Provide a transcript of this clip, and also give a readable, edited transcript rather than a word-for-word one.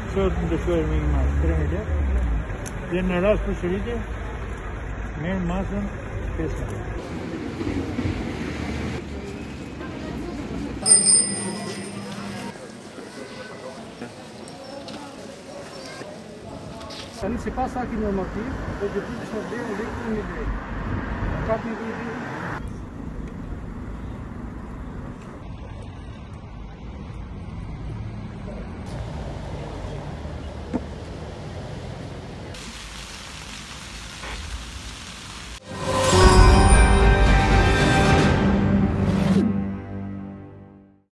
Schön wegen mais creme. Den raz puxerite, men masa, pesa. C'est pas ça qui nous motive, et depuis que je suis bien, on est